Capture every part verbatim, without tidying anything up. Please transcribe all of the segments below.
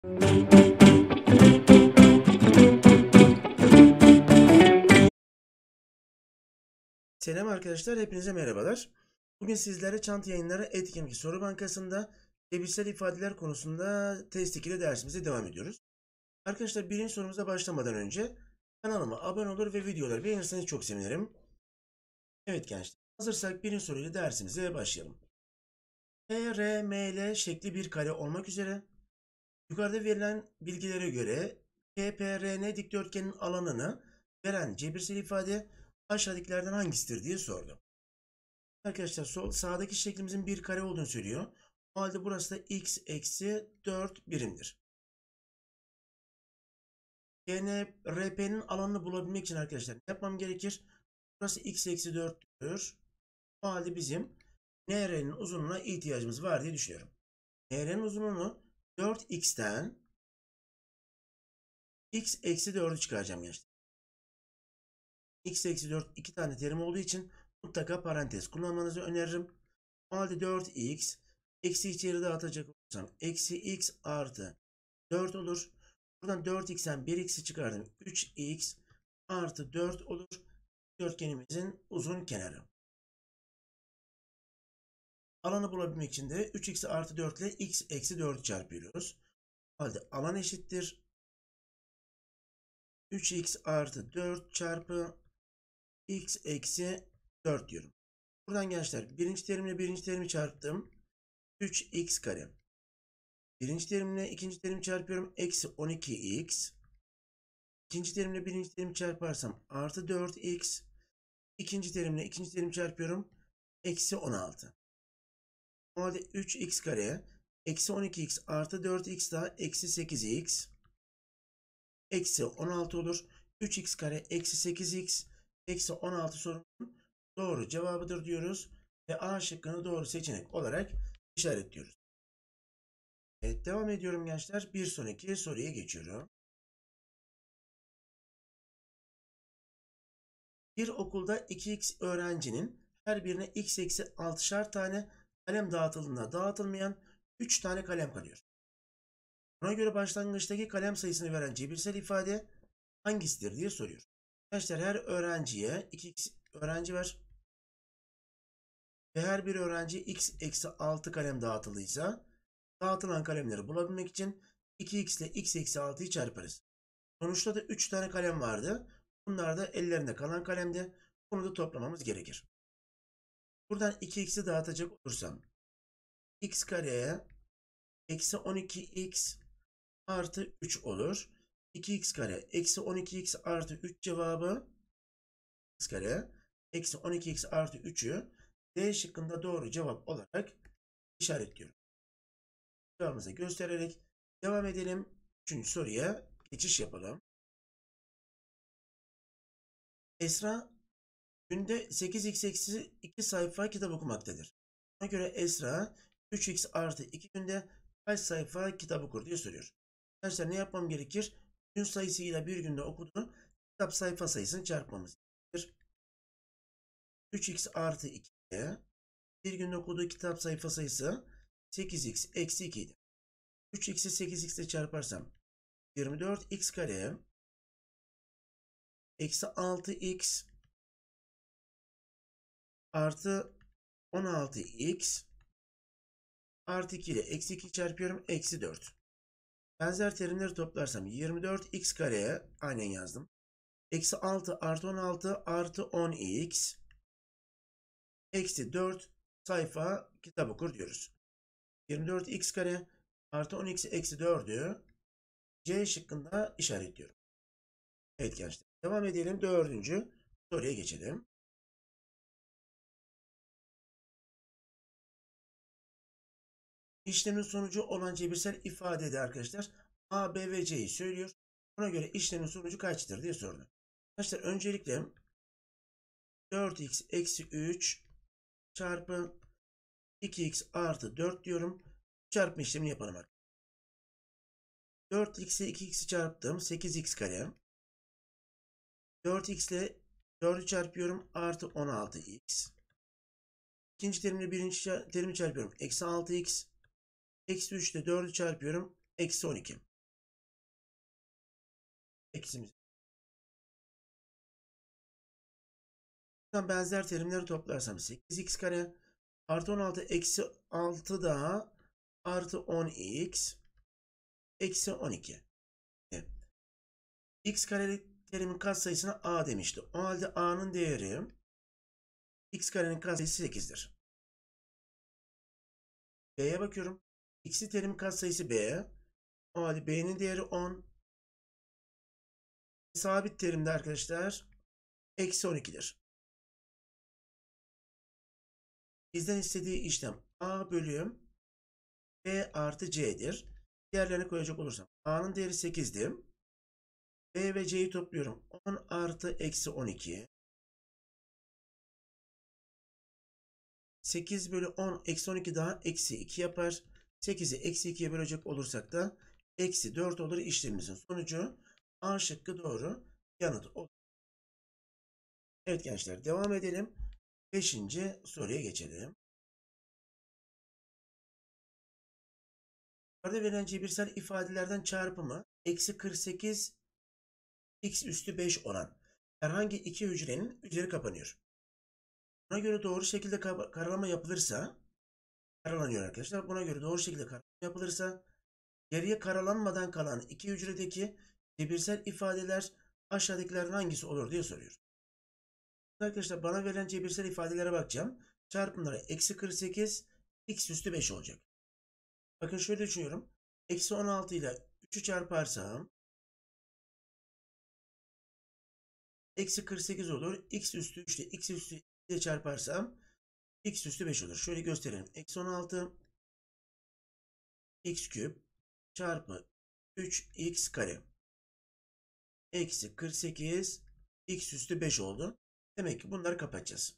Selam arkadaşlar, hepinize merhabalar. Bugün sizlere Çanta Yayınları Etkin iki Soru Bankası'nda cebirsel ifadeler konusunda test iki ile dersimize devam ediyoruz. Arkadaşlar birinci sorumuza başlamadan önce kanalıma abone olur ve videoları beğenirseniz çok sevinirim. Evet gençler, hazırsak birinci soruyla dersimize başlayalım. P R M L şekli bir kare olmak üzere yukarıda verilen bilgilere göre K P R N dikdörtgenin alanını veren cebirsel ifade aşağıdakilerden hangisidir diye sordu. Arkadaşlar sol sağdaki şeklimizin bir kare olduğunu söylüyor. O halde burası da x eksi dört birimdir. Yani R P'nin alanını bulabilmek için arkadaşlar ne yapmam gerekir? Burası x eksi dörttür. O halde bizim N R'nin uzunluğuna ihtiyacımız var diye düşünüyorum. N R'nin uzunluğunu dört x'ten x eksi dördü çıkaracağım gençler. X eksi dört iki tane terim olduğu için mutlaka parantez kullanmanızı öneririm. O halde dört x eksi içeri dağıtacak olursam eksi x artı dört olur. Buradan dört x'ten bir x'i çıkardım. üç x artı dört olur. Dörtgenimizin uzun kenarı. Alanı bulabilmek için de üç x artı dört ile x eksi dördü çarpıyoruz. O halde alan eşittir üç x artı dört çarpı x eksi dört diyorum. Buradan gençler birinci terimle birinci terimi çarptım. üç x kare. Birinci terimle ikinci terimi çarpıyorum. Eksi on iki x. İkinci terimle birinci terimi çarparsam artı dört x. İkinci terimle ikinci terimi çarpıyorum. Eksi on altı. O halde üç x kare. Eksi on iki x artı dört x daha eksi sekiz x. Eksi on altı olur. üç x kare eksi sekiz x. Eksi on altı sorunun doğru cevabıdır diyoruz. Ve A şıkkını doğru seçenek olarak işaretliyoruz. Evet, devam ediyorum gençler. Bir sonraki soruya geçiyorum. Bir okulda iki x öğrencinin her birine x eksi altışar tane kalem dağıtıldığında dağıtılmayan üç tane kalem kalıyor. Buna göre başlangıçtaki kalem sayısını veren cebirsel ifade hangisidir diye soruyor. Arkadaşlar her öğrenciye iki x öğrenci var. Ve her bir öğrenci x eksi altı kalem dağıtıldıysa dağıtılan kalemleri bulabilmek için iki x ile x eksi altıyı çarparız. Sonuçta da üç tane kalem vardı. Bunlar da ellerinde kalan kalemdi. Bunu da toplamamız gerekir. Buradan iki x'i dağıtacak olursam x kareye eksi on iki x artı üç olur. iki x kare eksi on iki x artı üç cevabı x kare eksi on iki x artı üçü D şıkkında doğru cevap olarak işaretliyorum. Cevabımızı göstererek devam edelim. Üçüncü soruya geçiş yapalım. Esra günde sekiz x eksi iki sayfa kitap okumaktadır. Buna göre Esra üç x artı iki günde kaç sayfa kitap okur diye soruyor. Arkadaşlar ne yapmam gerekir? Gün sayısıyla bir günde okuduğu kitap sayfa sayısını çarpmamız gerekir. üç x artı iki bir günde okuduğu kitap sayfa sayısı sekiz x eksi iki idi. üç x'i sekiz x ile çarparsam yirmi dört x kare eksi altı x artı on altı x artı iki ile eksi iki çarpıyorum. Eksi dört. Benzer terimleri toplarsam yirmi dört x kareye aynen yazdım. Eksi altı artı on altı artı on x eksi dört sayfa kitap okur diyoruz. yirmi dört x kare artı on x eksi dördü C şıkkında işaretliyorum. Evet gençler. Devam edelim. Dördüncü soruya geçelim. İşlemin sonucu olan cebirsel ifadede arkadaşlar A, B ve C'yi söylüyor. Buna göre işlemin sonucu kaçtır diye sordu. Arkadaşlar öncelikle dört x eksi üç çarpı iki x artı dört diyorum. Çarpma işlemini yapalım arkadaşlar. dört x ile iki x'i çarptım. sekiz x kare. dört x ile dördü çarpıyorum. Artı on altı x. İkinci terimle birinci terimi çarpıyorum. Eksi altı x. Eksi üç ile dördü çarpıyorum. Eksi on iki. Eksimiz. Benzer terimleri toplarsam sekiz x kare artı on altı eksi altı daha artı on x eksi on iki. Evet. X karelik terimin katsayısına a demişti. O halde a'nın değeri x karenin katsayısı sekizdir. B'ye bakıyorum. X'li terimin katsayısı b. O halde b'nin değeri on. Sabit terimde arkadaşlar eksi on iki'dir. Bizden istediği işlem a bölü b artı c'dir. Diğerlerini koyacak olursam a'nın değeri sekiz'di. B ve c'yi topluyorum. on artı eksi on iki. sekiz bölü on eksi on iki daha eksi iki yapar. sekiz'i eksi iki'ye bölecek olursak da eksi dört olur. İşlemimizin sonucu A şıkkı doğru yanıt olur. Evet gençler, devam edelim. beşinci soruya geçelim. Yukarıda verilen cebirsel ifadelerden çarpımı eksi kırk sekiz x üstü beş olan herhangi iki hücrenin üzeri kapanıyor. Buna göre doğru şekilde karalama yapılırsa karalanıyor arkadaşlar. Buna göre doğru şekilde karalama yapılırsa geriye karalanmadan kalan iki hücredeki cebirsel ifadeler aşağıdakilerden hangisi olur diye soruyor. Arkadaşlar bana verilen cebirsel ifadelere bakacağım. Çarpımları eksi kırk sekiz x üstü beş olacak. Bakın şöyle düşünüyorum. Eksi on altı ile üç'ü çarparsam eksi kırk sekiz olur. X üstü üç ile x üstü iki ile çarparsam x üstü beş olur. Şöyle gösterelim. Eksi on altı x küp çarpı üç x kare eksi kırk sekiz x üstü beş oldu. Demek ki bunları kapatacağız.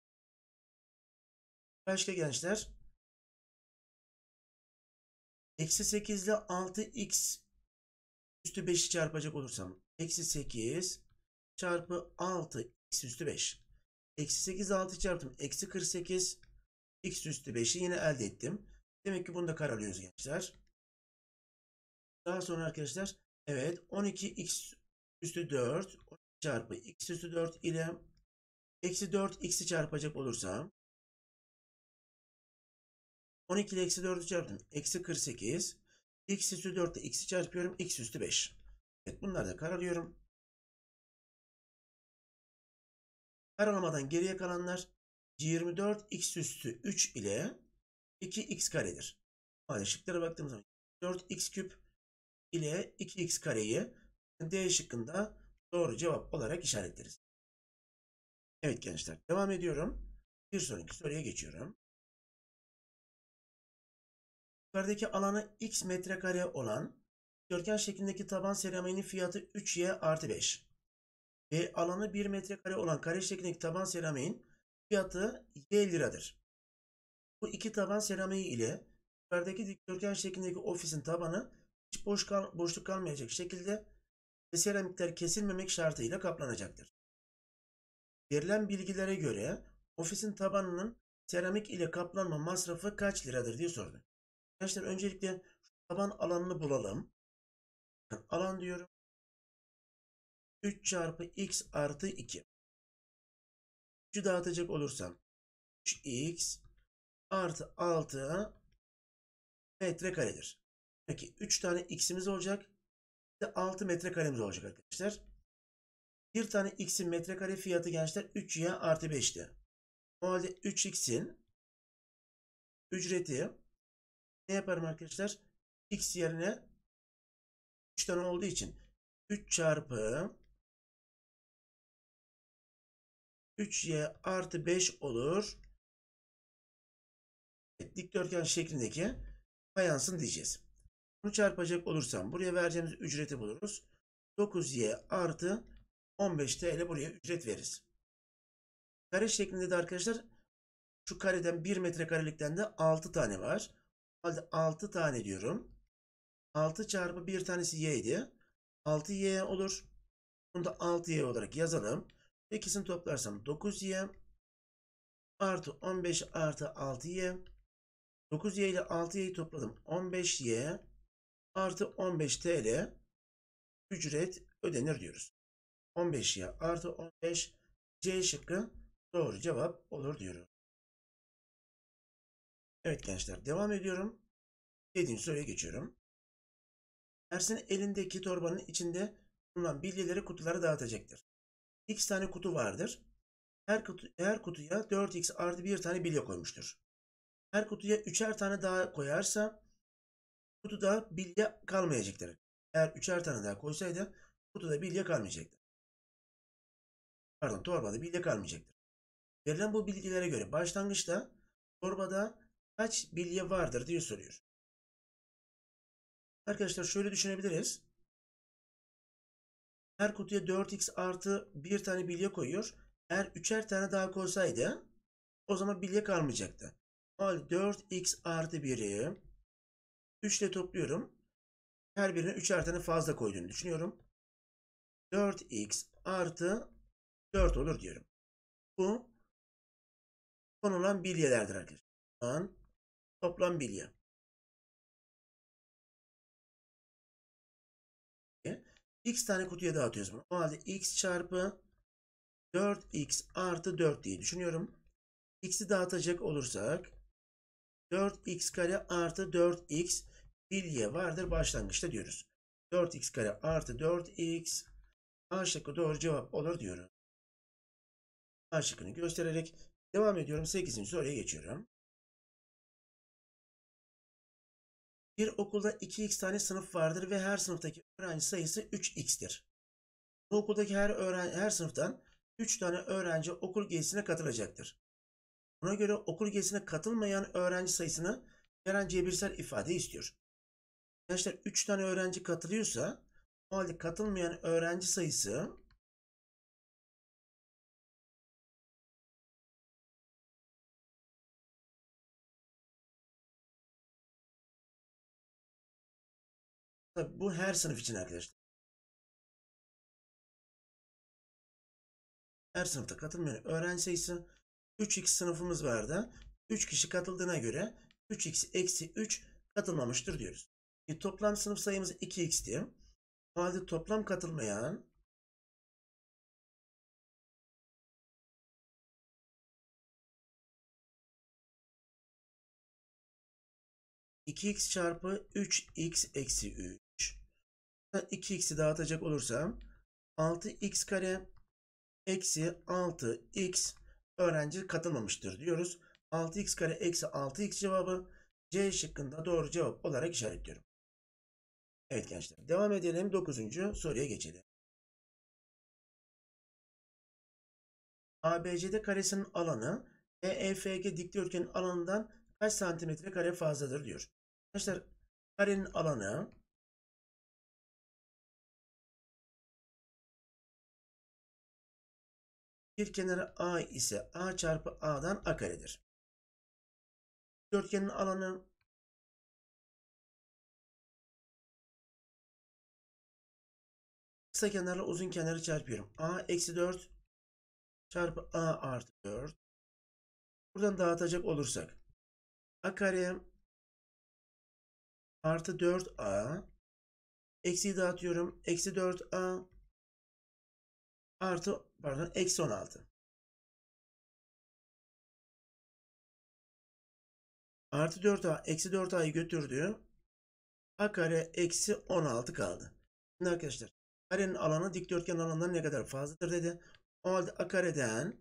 Başka gençler? Eksi sekiz ile altı x üstü beş'i çarpacak olursam eksi sekiz çarpı altı x üstü beş. Eksi sekiz altı çarptım. Eksi kırk sekiz x üstü beş'i yine elde ettim. Demek ki bunu da karalıyoruz gençler. Daha sonra arkadaşlar evet on iki x üstü dört çarpı x üstü dört ile eksi dört x'i çarpacak olursam on iki ile eksi dört'ü çarptım. Eksi kırk sekiz. X üstü dört ile x'i çarpıyorum. X üstü beş. Evet, bunları da karalıyorum. Karalamadan geriye kalanlar yirmi dört x üstü üç ile iki x karedir. Hadi şıklara baktığımız zaman dört x küp ile iki x kareyi D şıkkında doğru cevap olarak işaretleriz. Evet gençler, devam ediyorum. Bir sonraki soruya geçiyorum. Yukarıdaki alanı x metrekare olan dikdörtgen şeklindeki taban seramiğinin fiyatı üç y artı beş. Ve alanı bir metrekare olan kare şeklindeki taban seramiğin fiyatı y liradır. Bu iki taban seramiği ile yukarıdaki dikdörtgen şeklindeki ofisin tabanı hiç boş kal boşluk kalmayacak şekilde ve seramikler kesilmemek şartıyla kaplanacaktır. Verilen bilgilere göre ofisin tabanının seramik ile kaplanma masrafı kaç liradır diye sordu. Arkadaşlar öncelikle taban alanını bulalım. Alan diyorum. üç çarpı x artı iki. üç'ü dağıtacak olursam üç x artı altı metrekaredir. Peki üç tane x'imiz olacak. Ve altı metrekaremiz olacak arkadaşlar. Bir tane x'in metrekare fiyatı gençler üç y artı beş'ti. O halde üç x'in ücreti ne yaparım arkadaşlar? X yerine üç tane olduğu için üç çarpı üç y artı beş olur. Evet, dikdörtgen şeklindeki fayansın diyeceğiz. Bunu çarpacak olursam buraya vereceğimiz ücreti buluruz. dokuz y artı on beş TL buraya ücret veririz. Kare şeklinde de arkadaşlar şu kareden bir metrekarelikten de altı tane var. O halde altı tane diyorum. altı çarpı bir tanesi y idi. altı y olur. Bunu da altı y olarak yazalım. İkisini toplarsam dokuz y artı on beş artı altı y. dokuz y ile altı y'yi topladım. on beş y artı on beş TL ücret ödenir diyoruz. on beş y artı on beş C şıkkı doğru cevap olur diyorum. Evet gençler, devam ediyorum. yedinci soruya geçiyorum. Ersin elindeki torbanın içinde bulunan bilyeleri kutulara dağıtacaktır. X tane kutu vardır. Her, kutu, her kutuya dört x artı bir tane bilye koymuştur. Her kutuya üçer tane daha koyarsa kutuda bilye kalmayacaktır. Eğer üçer tane daha koysaydı kutuda bilye kalmayacaktır. Pardon, torbada bilye kalmayacaktır. Verilen bu bilgilere göre başlangıçta torbada kaç bilye vardır diye soruyor. Arkadaşlar şöyle düşünebiliriz. Her kutuya dört x artı bir tane bilye koyuyor. Eğer üçer tane daha koysaydı o zaman bilye kalmayacaktı. O halde dört x artı biri üç ile topluyorum. Her birine üçer tane fazla koyduğunu düşünüyorum. dört x artı dört olur diyorum. Bu konulan bilyelerdir arkadaşlar. Toplam bilye. X tane kutuya dağıtıyoruz bunu. O halde x çarpı dört x artı dört diye düşünüyorum. X'i dağıtacak olursak dört x kare artı dört x bilye vardır başlangıçta diyoruz. dört x kare artı dört x A şıkkı doğru cevap olur diyorum. A şıkkını göstererek devam ediyorum. sekizinci soruya geçiyorum. Bir okulda iki x tane sınıf vardır ve her sınıftaki öğrenci sayısı üç x'tir. Bu okuldaki her öğrenci, her sınıftan üç tane öğrenci okul gezisine katılacaktır. Buna göre okul gezisine katılmayan öğrenci sayısını veren cebirsel ifade istiyor. Gençler üç tane öğrenci katılıyorsa o halde katılmayan öğrenci sayısı tabii bu her sınıf için arkadaşlar. Her sınıfta katılmayan öğrenci sayısı üç x sınıfımız vardı. üç kişi katıldığına göre üç x eksi üç katılmamıştır diyoruz. E, toplam sınıf sayımız iki x'ti. O halde toplam katılmayan iki x çarpı üç x eksi üç. iki x'i dağıtacak olursam altı x kare eksi altı x öğrenci katılmamıştır diyoruz. altı x kare eksi altı x cevabı C şıkkında doğru cevap olarak işaretliyorum. Evet gençler, devam edelim. dokuzuncu soruya geçelim. A B C D karesinin alanı E E F G dikdörtgenin alanından kaç santimetre kare fazladır diyor. Arkadaşlar karenin alanı bir kenarı A ise A çarpı A'dan A karedir. Dikdörtgenin alanı kısa kenarla uzun kenarı çarpıyorum. A eksi dört çarpı A artı dört. Buradan dağıtacak olursak A kare artı dört A eksiyi dağıtıyorum. Eksi dört A artı pardon eksi on altı. Artı dört A eksi dört A'yı götürdü. A kare eksi on altı kaldı. Şimdi arkadaşlar karenin alanı dikdörtgen alanından ne kadar fazladır dedi. O halde A kareden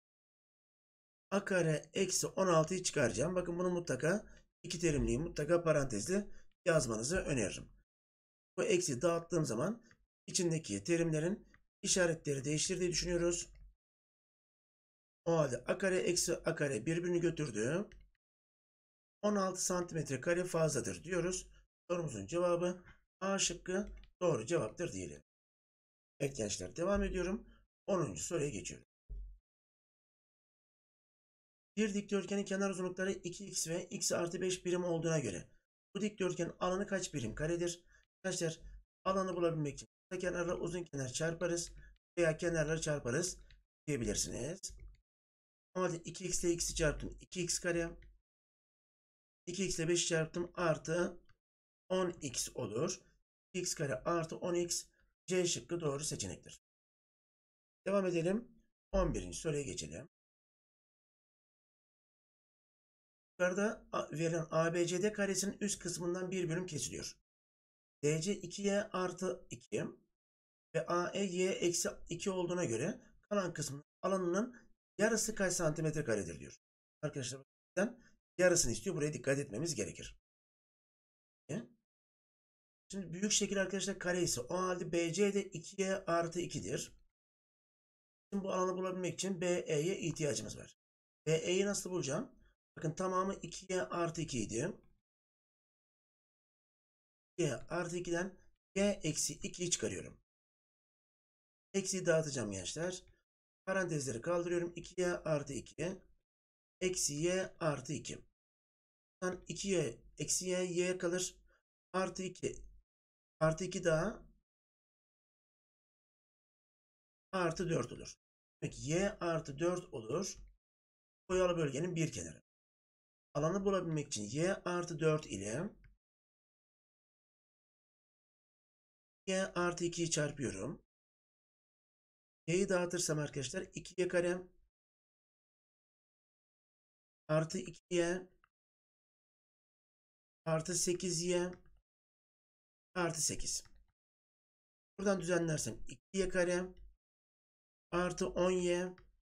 A kare eksi on altıyı çıkaracağım. Bakın bunu mutlaka iki terimliği mutlaka parantezle yazmanızı öneririm. Bu eksi dağıttığım zaman içindeki terimlerin işaretleri değiştir diye düşünüyoruz. O halde A kare eksi A kare birbirini götürdü. on altı santimetre kare fazladır diyoruz. Sorumuzun cevabı A şıkkı doğru cevaptır diyelim. Evet gençler, devam ediyorum. onuncu soruya geçiyorum. Bir dikdörtgenin kenar uzunlukları iki x ve x artı beş birim olduğuna göre bu dikdörtgenin alanı kaç birim karedir? Arkadaşlar alanı bulabilmek için kısa kenarla uzun kenar çarparız veya kenarları çarparız diyebilirsiniz. O halde iki x ile x'i çarptım iki x kare. iki x ile beşi çarptım artı on x olur. iki x kare artı on x C şıkkı doğru seçenektir. Devam edelim. on birinci soruya geçelim. Yukarıda verilen A B C D karesinin üst kısmından bir bölüm kesiliyor. D C iki y artı iki ve A E y eksi iki olduğuna göre kalan kısmın alanının yarısı kaç santimetre karedir diyor. Arkadaşlar yarısını istiyor. Buraya dikkat etmemiz gerekir. Şimdi büyük şekil arkadaşlar kare ise o halde B C de iki y artı iki'dir. Şimdi bu alanı bulabilmek için B E'ye ihtiyacımız var. B E'yi nasıl bulacağım? Bakın tamamı iki y artı iki idi. iki y artı iki'den y eksi iki'yi çıkarıyorum. Eksiyi dağıtacağım gençler. Parantezleri kaldırıyorum. iki y artı iki. Eksi y artı iki. iki y eksi y y'ye kalır. Artı iki. Artı iki daha artı dört olur. Peki y artı dört olur. Boyalı bölgenin bir kenarı. Alanı bulabilmek için y artı dört ile y artı iki'yi çarpıyorum. Y'yi dağıtırsam arkadaşlar iki y kare artı iki y artı sekiz y artı sekiz. Buradan düzenlersem iki y kare artı on y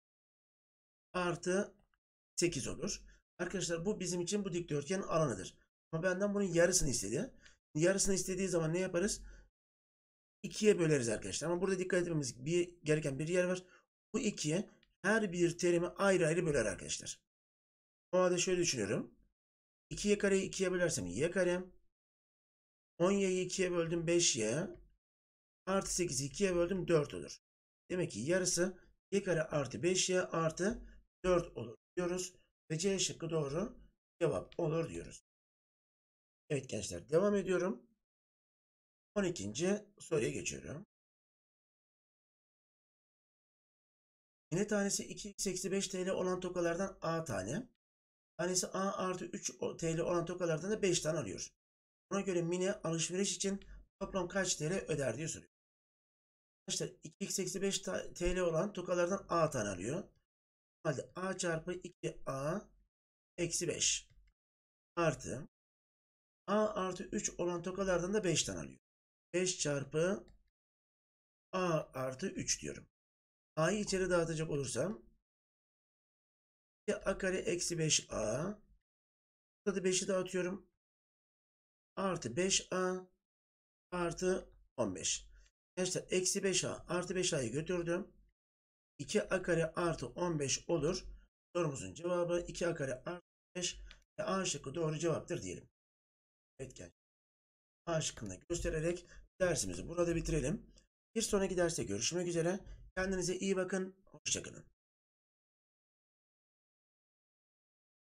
artı sekiz olur. Arkadaşlar bu bizim için bu dikdörtgenin alanıdır. Ama benden bunun yarısını istedi. Yarısını istediği zaman ne yaparız? iki'ye böleriz arkadaşlar. Ama burada dikkat etmemiz bir, gereken bir yer var. Bu iki'ye her bir terimi ayrı ayrı böler arkadaşlar. O halde şöyle düşünüyorum. iki y kareyi iki'ye bölersem y kare. on y'yi iki'ye böldüm beş y. Artı sekiz'i iki'ye böldüm dört olur. Demek ki yarısı y kare artı beş y artı dört olur diyoruz. Ve C şıkkı doğru cevap olur diyoruz. Evet gençler devam ediyorum. on ikinci soruya geçiyorum. Yine tanesi iki x eksi beş T L olan tokalardan A tane. Tanesi A artı üç T L olan tokalardan da beş tane alıyor. Buna göre Mine alışveriş için toplam kaç T L öder diye soruyor. Arkadaşlar iki x eksi beş T L olan tokalardan A tane alıyor. Halde A çarpı iki A eksi beş artı A artı üç olan tokalardan da beş tane alıyor. beş çarpı A artı üç diyorum. A'yı içeri dağıtacak olursam A kare eksi beş A. Burada da beşi dağıtıyorum. Artı beş A artı on beş. Gençler eksi beş A artı beş A'yı götürdüm. iki A kare artı on beş olur. Sorumuzun cevabı iki A kare artı beş ve A şıkkı doğru cevaptır diyelim. Evet gençler. A şıkkını göstererek dersimizi burada bitirelim. Bir sonraki derste görüşmek üzere. Kendinize iyi bakın. Hoşça kalın.